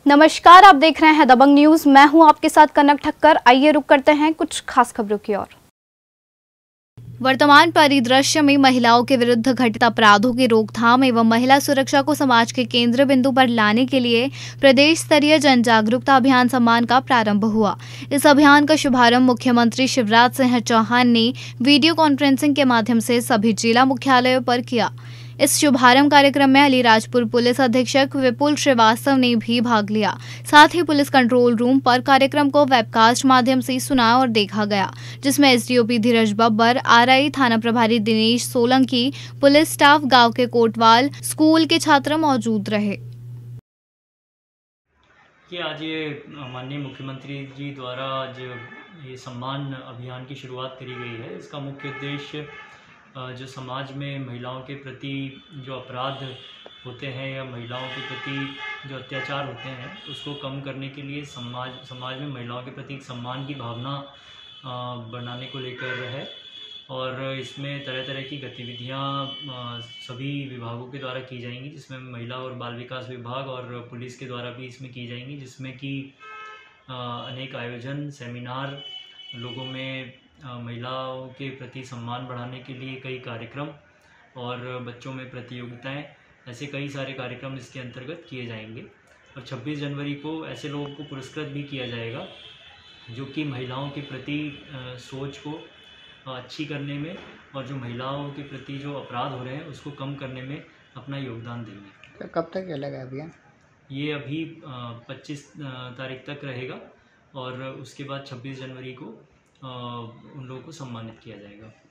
नमस्कार, आप देख रहे हैं दबंग न्यूज। मैं हूं आपके साथ कनक ठक्कर। आइए रुक करते हैं कुछ खास खबरों की ओर। वर्तमान परिदृश्य में महिलाओं के विरुद्ध घटित अपराधों की रोकथाम एवं महिला सुरक्षा को समाज के केंद्र बिंदु पर लाने के लिए प्रदेश स्तरीय जन जागरूकता अभियान सम्मान का प्रारंभ हुआ। इस अभियान का शुभारंभ मुख्यमंत्री शिवराज सिंह चौहान ने वीडियो कॉन्फ्रेंसिंग के माध्यम से सभी जिला मुख्यालयों पर किया। इस शुभारंभ कार्यक्रम में अलीराजपुर पुलिस अधीक्षक विपुल श्रीवास्तव ने भी भाग लिया। साथ ही पुलिस कंट्रोल रूम पर कार्यक्रम को वेबकास्ट माध्यम से सुना और देखा गया, जिसमें एसडीओपी धीरज बब्बर, आरआई थाना प्रभारी दिनेश सोलंकी, पुलिस स्टाफ, गांव के कोटवाल स्कूल के छात्र मौजूद रहे। कि आज ये माननीय मुख्यमंत्री जी द्वारा आज ये सम्मान अभियान की शुरुआत करी गई है। इसका मुख्य उद्देश्य जो समाज में महिलाओं के प्रति जो अपराध होते हैं या महिलाओं के प्रति जो अत्याचार होते हैं उसको कम करने के लिए समाज में महिलाओं के प्रति सम्मान की भावना बनाने को लेकर है। और इसमें तरह तरह की गतिविधियां सभी विभागों के द्वारा की जाएंगी, जिसमें महिला और बाल विकास विभाग और पुलिस के द्वारा भी इसमें की जाएंगी, जिसमें कि अनेक आयोजन, सेमिनार, लोगों में महिलाओं के प्रति सम्मान बढ़ाने के लिए कई कार्यक्रम और बच्चों में प्रतियोगिताएं, ऐसे कई सारे कार्यक्रम इसके अंतर्गत किए जाएंगे। और 26 जनवरी को ऐसे लोगों को पुरस्कृत भी किया जाएगा जो कि महिलाओं के प्रति सोच को अच्छी करने में और जो महिलाओं के प्रति जो अपराध हो रहे हैं उसको कम करने में अपना योगदान देंगे। कब तक चलेगा अभियान? ये अभी 25 तारीख तक रहेगा और उसके बाद 26 जनवरी को उन लोगों को सम्मानित किया जाएगा।